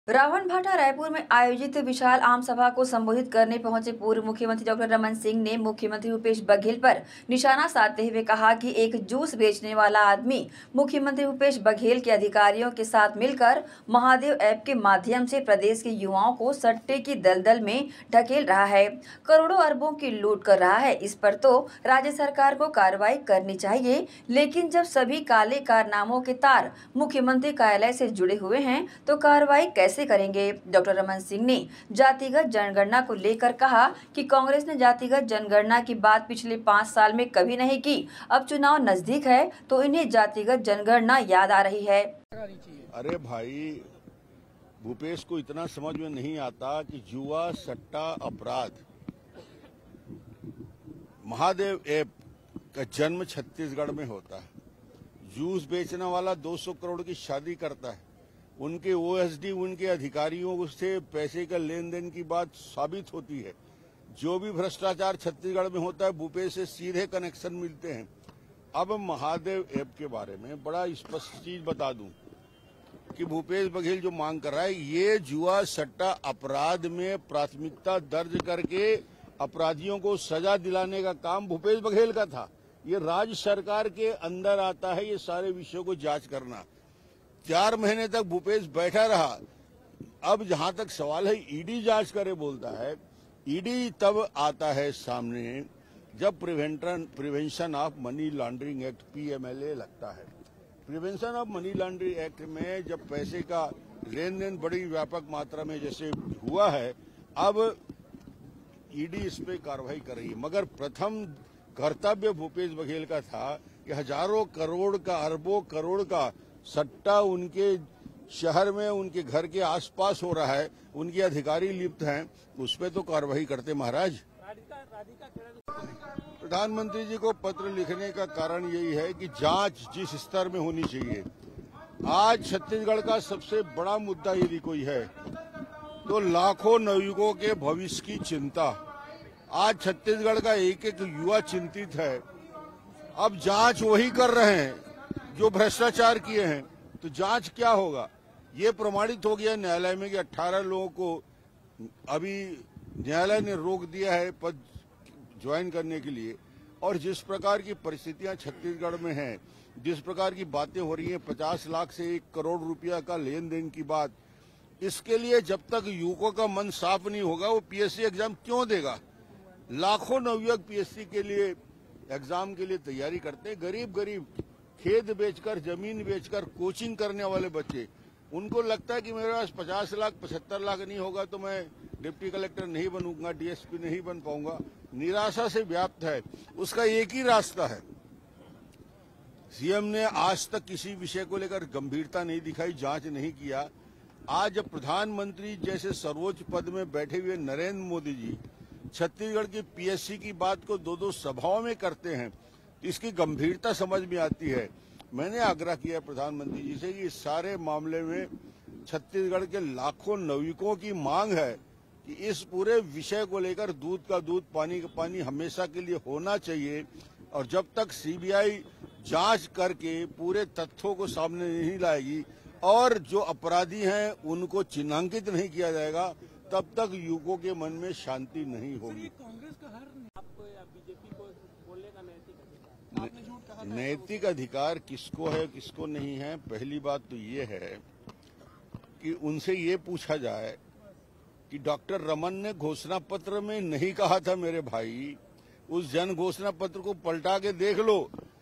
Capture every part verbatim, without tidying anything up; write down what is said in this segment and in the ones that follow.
रावण भाटा रायपुर में आयोजित विशाल आम सभा को संबोधित करने पहुंचे पूर्व मुख्यमंत्री डॉक्टर रमन सिंह ने मुख्यमंत्री भूपेश बघेल पर निशाना साधते हुए कहा कि एक जूस बेचने वाला आदमी मुख्यमंत्री भूपेश बघेल के अधिकारियों के साथ मिलकर महादेव ऐप के माध्यम से प्रदेश के युवाओं को सट्टे की दलदल में ढकेल रहा है, करोड़ों अरबों की लूट कर रहा है। इस पर तो राज्य सरकार को कार्रवाई करनी चाहिए, लेकिन जब सभी काले कारनामों के तार मुख्यमंत्री कार्यालय से जुड़े हुए हैं तो कार्रवाई कैसे करेंगे। डॉक्टर रमन सिंह ने जातिगत जनगणना को लेकर कहा कि कांग्रेस ने जातिगत जनगणना की बात पिछले पाँच साल में कभी नहीं की। अब चुनाव नजदीक है तो इन्हें जातिगत जनगणना याद आ रही है। अरे भाई, भूपेश को इतना समझ में नहीं आता कि जुआ सट्टा अपराध। महादेव ऐप का जन्म छत्तीसगढ़ में होता है। जूस बेचने वाला दो सौ करोड़ की शादी करता है, उनके ओएसडी उनके अधिकारियों से पैसे का लेन देन की बात साबित होती है। जो भी भ्रष्टाचार छत्तीसगढ़ में होता है, भूपेश से सीधे कनेक्शन मिलते हैं। अब महादेव ऐप के बारे में बड़ा स्पष्ट चीज बता दूं कि भूपेश बघेल जो मांग कर रहा है, ये जुआ सट्टा अपराध में प्राथमिकता दर्ज करके अपराधियों को सजा दिलाने का काम भूपेश बघेल का था। ये राज्य सरकार के अंदर आता है ये सारे विषयों को जांच करना। चार महीने तक भूपेश बैठा रहा। अब जहां तक सवाल है ईडी जांच करे बोलता है, ईडी तब आता है सामने जब prevention prevention of money laundering act PMLA लगता है। Prevention of money laundering act में जब पैसे का लेन देन बड़ी व्यापक मात्रा में जैसे हुआ है, अब ईडी इस पे कार्रवाई कर रही है। मगर प्रथम कर्तव्य भूपेश बघेल का था कि हजारों करोड़ का, अरबों करोड़ का सट्टा उनके शहर में, उनके घर के आसपास हो रहा है, उनके अधिकारी लिप्त हैं, उस पे तो कार्रवाई करते महाराज। प्रधानमंत्री जी को पत्र लिखने का कारण यही है कि जांच जिस स्तर में होनी चाहिए। आज छत्तीसगढ़ का सबसे बड़ा मुद्दा यदि कोई है तो लाखों नवयुवकों के भविष्य की चिंता। आज छत्तीसगढ़ का एक एक युवा चिंतित है। अब जांच वही कर रहे हैं जो भ्रष्टाचार किए हैं, तो जांच क्या होगा? ये प्रमाणित हो गया न्यायालय में कि अठारह लोगों को अभी न्यायालय ने रोक दिया है पद ज्वाइन करने के लिए। और जिस प्रकार की परिस्थितियां छत्तीसगढ़ में हैं, जिस प्रकार की बातें हो रही हैं, पचास लाख से एक करोड़ रुपया का लेन देन की बात, इसके लिए जब तक युवकों का मन साफ नहीं होगा वो पीएससी एग्जाम क्यों देगा? लाखों नवयुवक पीएससी के लिए एग्जाम के लिए तैयारी करते हैं। गरीब गरीब खेत बेचकर, जमीन बेचकर कोचिंग करने वाले बच्चे, उनको लगता है कि मेरे पास पचास लाख पचहत्तर लाख नहीं होगा तो मैं डिप्टी कलेक्टर नहीं बनूंगा, डीएसपी नहीं बन पाऊंगा। निराशा से व्याप्त है। उसका एक ही रास्ता है। सीएम ने आज तक किसी विषय को लेकर गंभीरता नहीं दिखाई, जांच नहीं किया। आज जब प्रधानमंत्री जैसे सर्वोच्च पद में बैठे हुए नरेंद्र मोदी जी छत्तीसगढ़ की पीएससी की बात को दो दो सभाओं में करते हैं, इसकी गंभीरता समझ में आती है। मैंने आग्रह किया प्रधानमंत्री जी से कि इस सारे मामले में छत्तीसगढ़ के लाखों नवयुवकों की मांग है कि इस पूरे विषय को लेकर दूध का दूध, पानी का पानी हमेशा के लिए होना चाहिए। और जब तक सीबीआई जांच करके पूरे तथ्यों को सामने नहीं लाएगी और जो अपराधी हैं उनको चिन्हांकित नहीं किया जाएगा, तब तक युवकों के मन में शांति नहीं होगी। कांग्रेस का हर आपको या बीजेपी को बोलने का नैतिक अधिकार, आपने झूठ कहा था। नैतिक अधिकार किसको है किसको नहीं है, पहली बात तो ये है कि उनसे ये पूछा जाए कि डॉक्टर रमन ने घोषणा पत्र में नहीं कहा था मेरे भाई, उस जन घोषणा पत्र को पलटा के देख लो।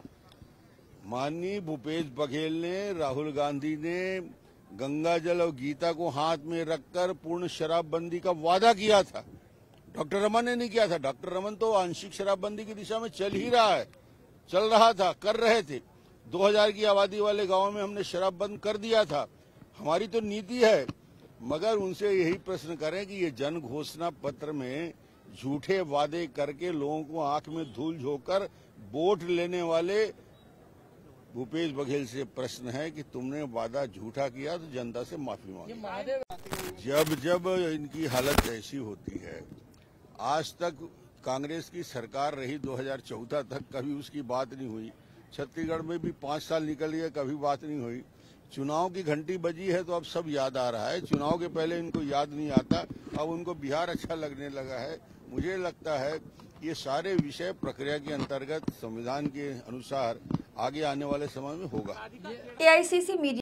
माननीय भूपेश बघेल ने, राहुल गांधी ने गंगा जल और गीता को हाथ में रखकर पूर्ण शराबबंदी का वादा किया था। डॉक्टर रमन ने नहीं किया था। डॉक्टर रमन तो आंशिक शराबबंदी की दिशा में चल ही रहा है, चल रहा था, कर रहे थे। दो हज़ार की आबादी वाले गांवों में हमने शराब बंद कर दिया था। हमारी तो नीति है। मगर उनसे यही प्रश्न करें कि ये जन घोषणा पत्र में झूठे वादे करके लोगों को आंख में धूल झोंककर वोट लेने वाले भूपेश बघेल से प्रश्न है कि तुमने वादा झूठा किया तो जनता से माफी मांगी। जब जब इनकी हालत ऐसी होती है, आज तक कांग्रेस की सरकार रही दो हज़ार चौदह तक, कभी उसकी बात नहीं हुई। छत्तीसगढ़ में भी पांच साल निकल गए, कभी बात नहीं हुई। चुनाव की घंटी बजी है तो अब सब याद आ रहा है। चुनाव के पहले इनको याद नहीं आता, अब उनको बिहार अच्छा लगने लगा है। मुझे लगता है ये सारे विषय प्रक्रिया के अंतर्गत संविधान के अनुसार आगे आने वाले समय में होगा। ए आई सी सी मीडिया